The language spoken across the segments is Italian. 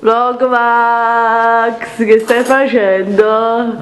Vlogmax, che stai facendo?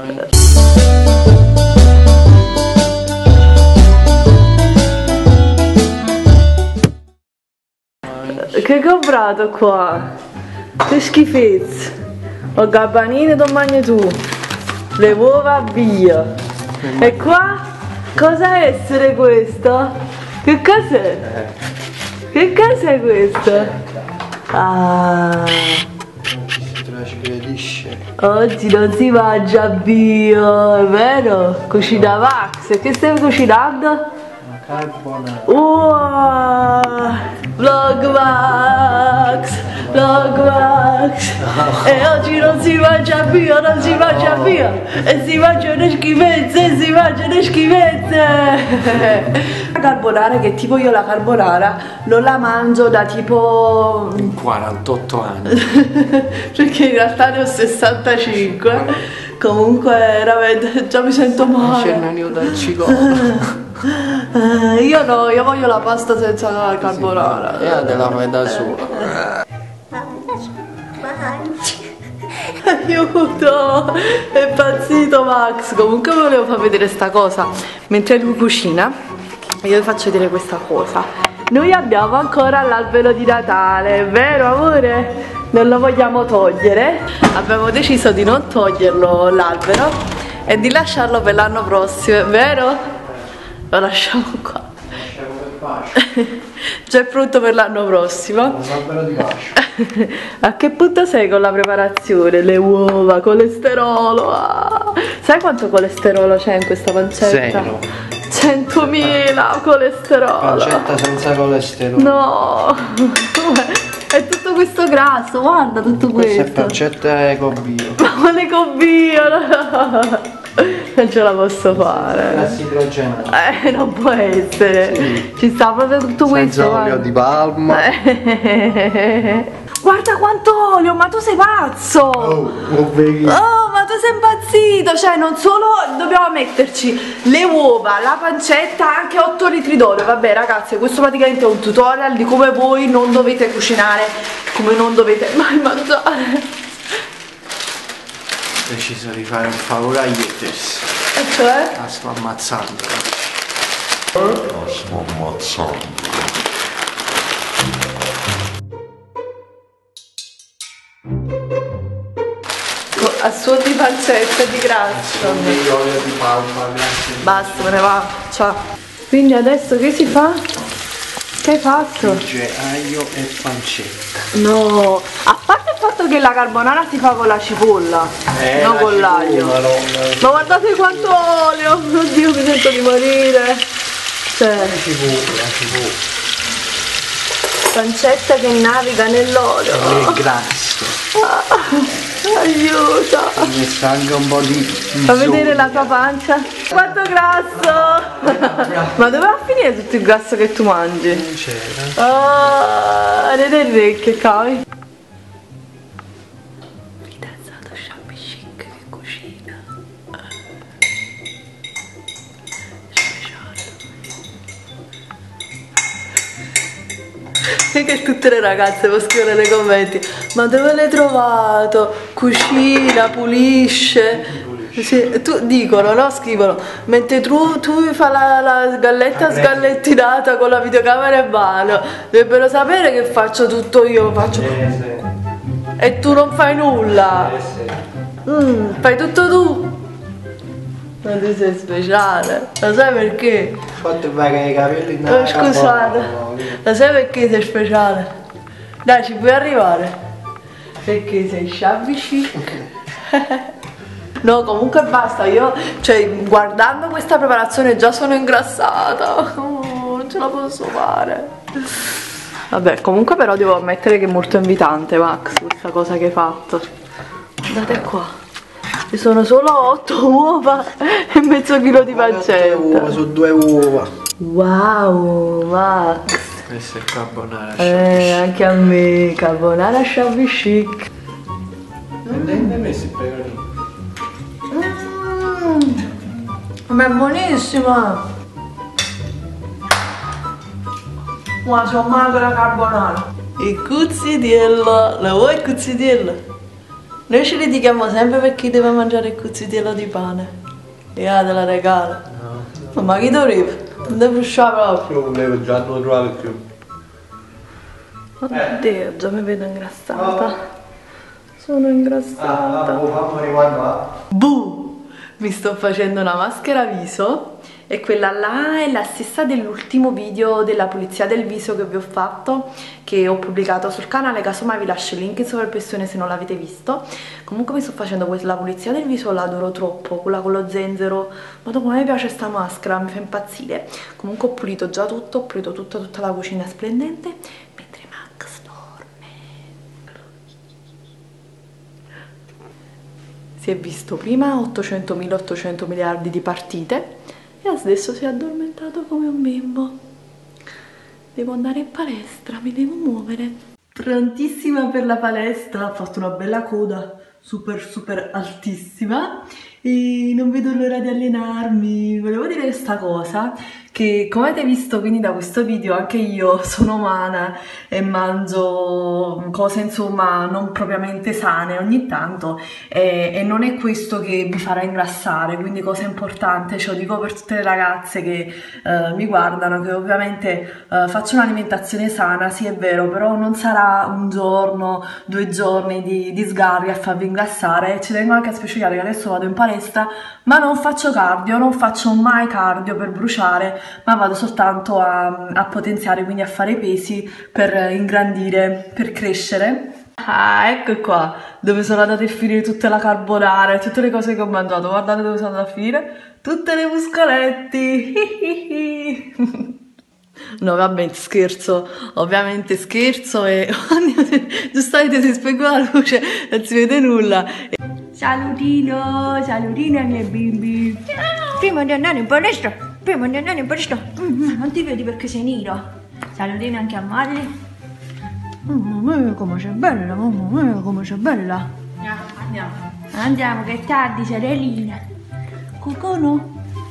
Che hai comprato qua? Che schifezza. Ho gabbanine, non mangi tu. Le uova via. E qua? Cosa essere questo? Che cos'è? Che cos'è questo? Ah, oggi non si mangia bio, è vero? Cucina Max, che stai cucinando? Una carbonara. Wow! Vlogmax! Vlogmax! E oggi non si mangia bio, non si mangia bio! E si mangiano schifezze, si mangiano schifezze! La carbonara, che tipo io la carbonara non la mangio da tipo 48 anni. perché in realtà ne ho 65. Comunque veramente già mi sento male. C'è il menù dal cicolo. Io no, io voglio la pasta senza la carbonara. E te la fai da sola. Aiuto, è impazzito Max. Comunque volevo far vedere sta cosa. Mentre lui cucina, io vi faccio vedere questa cosa. Noi abbiamo ancora l'albero di Natale, è vero amore? Non lo vogliamo togliere. Abbiamo deciso di non toglierlo l'albero e di lasciarlo per l'anno prossimo, è vero? Lo lasciamo qua. Già è pronto per l'anno prossimo. A che punto sei con la preparazione? Le uova, colesterolo. Ah. Sai quanto colesterolo c'è in questa pancetta? 100.000 colesterolo. Pancetta senza colesterolo. No. È tutto questo grasso, guarda tutto questo. Questa è pancetta ecobio. Ma l'ecobio, no. Non ce la posso fare. Gas idrogenato. Non può essere. Sì. Ci sta proprio tutto questo. Senza olio di palma. Guarda quanto olio, ma tu sei pazzo! Oh, Ma tu sei impazzito! Cioè, non solo dobbiamo metterci le uova, la pancetta, anche 8 litri d'olio. Vabbè ragazzi, questo praticamente è un tutorial di come voi non dovete cucinare, come non dovete mai mangiare. Ho deciso di fare un favore agli haters. E cioè? La sto ammazzando. A suo di pancetta di grasso. Olio di palma, grazie. Basta, me ne va. Ciao. Quindi adesso che si fa? Che hai fatto? Aglio e pancetta. No, a parte il fatto che la carbonara si fa con la cipolla, non con l'aglio. Ma guardate quanto olio! Oddio, mi sento di morire. Cioè, La cipolla. pancetta che naviga nell'olio. È grasso. Aiuto! Mi messa anche un po' di. Fa vedere la tua pancia. Quanto grasso! Ma dove va a finire tutto il grasso che tu mangi? Non c'era. Le orecchie, cavoli. Fidanzato shabby chic che cucina. E che tutte le ragazze lo scrivono nei commenti: ma dove l'hai trovato? Cucina, pulisce. Sì, dicono, no? Scrivono, mentre tu fai la galletta sgallettinata con la videocamera in mano, dovrebbero sapere che faccio tutto io, faccio. E tu non fai nulla. Fai tutto tu. Ma tu sei speciale, lo sai perché? Quanto vai i capelli in Scusate, lo sai perché sei speciale? Dai, ci puoi arrivare? Perché sei shabby chic. No, comunque basta, io, cioè, guardando questa preparazione già sono ingrassata. Non ce la posso fare. Vabbè, comunque però devo ammettere che è molto invitante, Max, questa cosa che hai fatto. Guardate qua. Ci sono solo 8 uova e mezzo chilo di pancetta. 8 uova su 2 uova. Wow, Max. Questa è carbonara. Anche a me, carbonara shabby chic. Non hai messo il pecorino? Ma è buonissima. Ma sono magra carbonara. Il cuzzitiello, lo vuoi il cuzzitiello? Noi ci litighiamo sempre per chi deve mangiare il cuzzitiello di pane. Io te la regalo. No. Ma chi dovrebbe? Non devo uscire proprio. Io volevo già non lo trovare più. Oddio, già mi vedo ingrassata. Sono ingrassata. Buh! Mi sto facendo una maschera viso. E quella là è la stessa dell'ultimo video della pulizia del viso che vi ho fatto, che ho pubblicato sul canale, casomai vi lascio il link in sovraimpressione se non l'avete visto. Comunque mi sto facendo la pulizia del viso, la adoro troppo, quella con lo zenzero, ma dopo mi piace sta maschera, mi fa impazzire. Comunque ho pulito già tutto, ho pulito tutta la cucina splendente, mentre Max dorme. Si è visto prima 800.800 miliardi di partite e adesso si è addormentato come un bimbo. Devo andare in palestra, mi devo muovere. Prontissima per la palestra, ho fatto una bella coda super altissima e non vedo l'ora di allenarmi. Volevo dire questa cosa, che come avete visto quindi da questo video anche io sono umana e mangio cose insomma non propriamente sane ogni tanto e non è questo che vi farà ingrassare, quindi cosa importante, ce lo dico per tutte le ragazze che mi guardano, che ovviamente faccio un'alimentazione sana, sì è vero, però non sarà un giorno, 2 giorni di sgarri a farvi ingrassare. Ci tengo anche a specificare che adesso vado in palestra ma non faccio cardio, non faccio mai cardio per bruciare, ma vado soltanto a potenziare, quindi a fare pesi per ingrandire, per crescere. Ah, ecco qua dove sono andate a finire tutta la carbonara e tutte le cose che ho mangiato. Guardate dove sono andate a finire tutte le muscoletti. No vabbè, scherzo, ovviamente scherzo e giustamente si spengo la luce, non si vede nulla. Salutino, salutino ai miei bimbi. Prima di andare in palestra, non ti vedi perché sei nero. Salutino anche a Molly. Mamma mia come sei bella, mamma mia come sei bella. Andiamo che è tardi, sorellina. Cucono.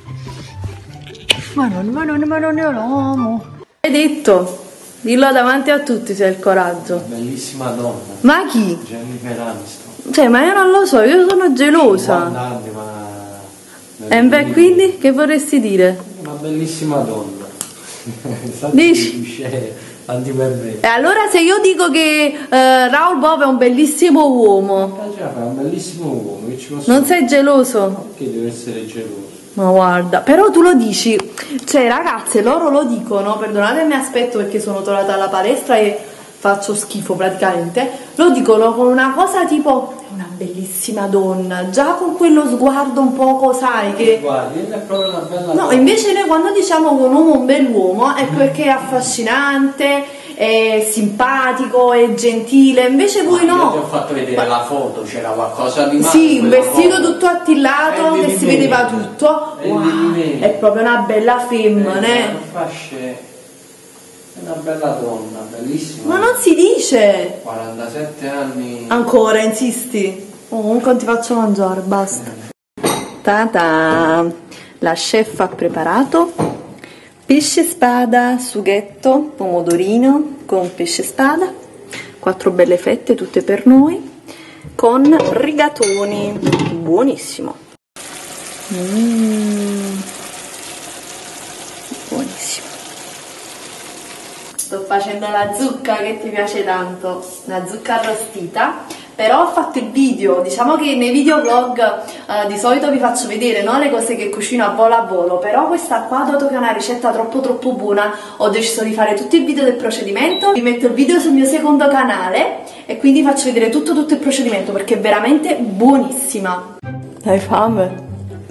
Ma non io lo amo. Hai detto, dillo davanti a tutti se hai il coraggio. Bellissima donna. Ma chi? Jennifer Aniston. Cioè, ma io non lo so, io sono gelosa. 50 anni, ma... E beh, quindi che vorresti dire? Una bellissima donna. Dici? Antipervento. E allora se io dico che Raoul Bove è un bellissimo uomo, È un bellissimo uomo, che ci posso non sei geloso? Perché deve essere geloso? Ma guarda, però tu lo dici, cioè ragazze, loro lo dicono, perdonate il mio aspetto perché sono tornata alla palestra e faccio schifo praticamente, lo dicono con una cosa tipo è una bellissima donna, già con quello sguardo un poco, sai che... Guardi, è proprio una bella No, donna. invece noi quando diciamo che un uomo è un bell'uomo è perché è affascinante, è simpatico, è gentile, invece voi no. Io ti ho fatto vedere la foto, c'era qualcosa di male. Sì, un vestito foto. tutto attillato che si vedeva tutto. Wow, è proprio una bella femmina, È una bella donna, bellissima. Ma non si dice. 47 anni. Ancora, insisti? Comunque non ti faccio mangiare, basta. Ta-ta! La chef ha preparato pesce spada, sughetto, pomodorino con pesce spada, 4 belle fette tutte per noi, con rigatoni, buonissimo. Buonissimo. Sto facendo la zucca che ti piace tanto, la zucca arrostita. Però ho fatto il video, diciamo che nei video vlog di solito vi faccio vedere, no, le cose che cucino a volo, però questa qua, dato che è una ricetta troppo buona, ho deciso di fare tutti i video del procedimento. Vi metto il video sul mio secondo canale e quindi faccio vedere tutto il procedimento perché è veramente buonissima. Hai fame?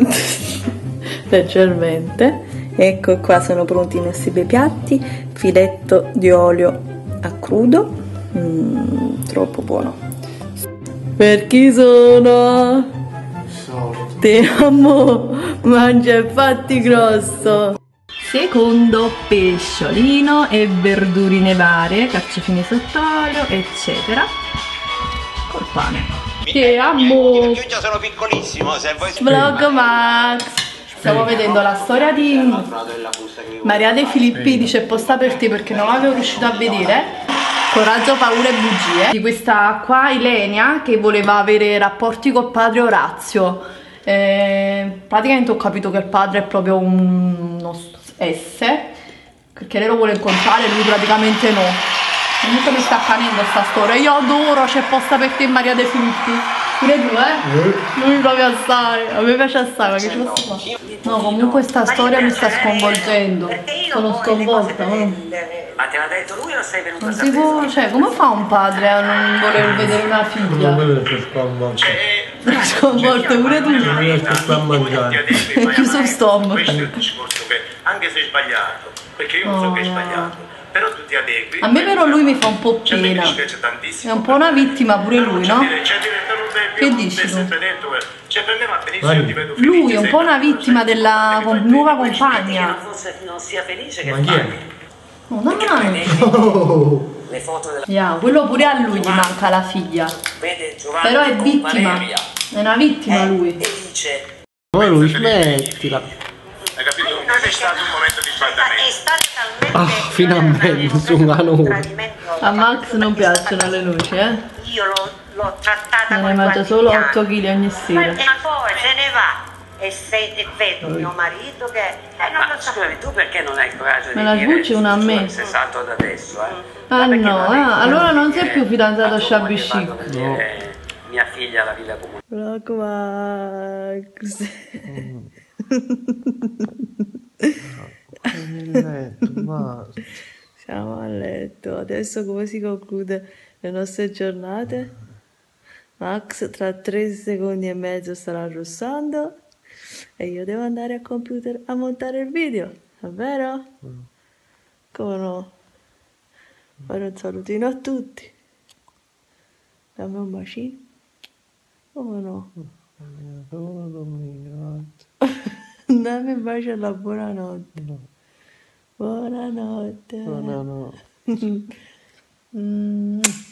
Leggermente. Ecco qua, sono pronti i nostri bei piatti, filetto di olio a crudo, troppo buono. Per chi sono? Ti amo, mangia e fatti grosso. Secondo pesciolino e verdurine varie, carciofini sott'olio, eccetera. Col pane. Ti amo. Io già sono piccolissimo, se vuoi. Vlog Max. Stiamo vedendo la storia di Maria De Filippi, dice posta per te perché non l'avevo riuscito a vedere. Coraggio, paura e bugie. Di questa qua Ilenia che voleva avere rapporti col padre Orazio. Praticamente ho capito che il padre è proprio uno S, perché lei lo vuole incontrare, lui praticamente no. Comunque mi sta accanendo sta storia. Io adoro C'è posta per te Maria De Filippi. Pure tu, Non mi proprio assai. A me piace assai, ma che ci posso fare? No, comunque sta storia mi sta sconvolgendo. Sono sconvolta. Ma te l'ha detto lui o sei venuto a Non si può, cioè, come fa un padre a non voler vedere una figlia? Sconvolto pure tu. È chiuso il stomaco. Questo è il discorso che, anche se è sbagliato, perché io so che è sbagliato, però tu ti adegui. A me però lui mi fa un po' pena. È un po' una vittima pure lui, no? Che dici tu? Lui è un po' una vittima della nuova compagna. Non sia felice che fai. No, no, Le foto della... yeah, quello pure a lui gli manca la figlia. Vede Giovanni Però è con vittima. Valeria. È una vittima lui. E dice... Ma lui smettila. Hai capito? Non è stato un momento di sbandamento. È stato talmente Finalmente su una nuvola. A Max non piacciono le luci, Io l'ho trattata Ne con mangia solo 8 kg ogni sera. E poi se ne va e vedo mio marito che non lo so. Scusami, tu perché non hai il coraggio Me la di dire sbucci una a me. sei salto da adesso, Ah no, allora non sei più fidanzato a Shabby Chic. No. Mia figlia la villa comune. Vlog Max. Siamo a letto. Adesso come si conclude le nostre giornate? Max tra 3 secondi e mezzo starà arrossando e io devo andare al computer a montare il video, è vero? Come no? Fare un salutino a tutti. Dammi un bacino. Come no? Dammi un bacio alla buonanotte. Buonanotte. Buonanotte.